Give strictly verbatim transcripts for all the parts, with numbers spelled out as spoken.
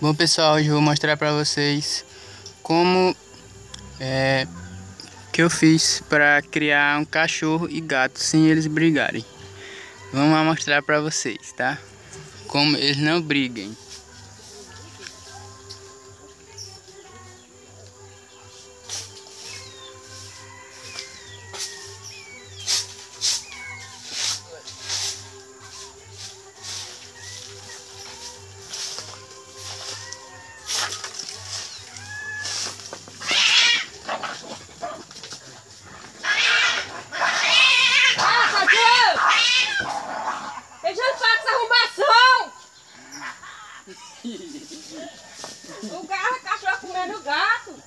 Bom pessoal, hoje eu vou mostrar pra vocês como é, que eu fiz para criar um cachorro e gato sem eles brigarem. Vamos lá mostrar pra vocês, tá? Como eles não briguem. O gato, o cachorro comendo o gato.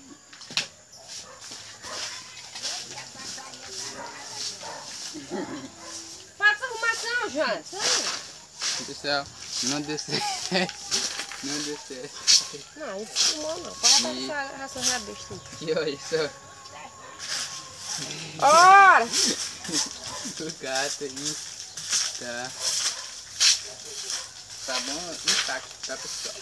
Faça arrumação, Jânio. Pessoal, não deu certo. Não deu certo. Não, isso não, não. Para e... essa ração já besta. E olha só. Ora! O gato aí tá. Tá bom intacto, tá pessoal?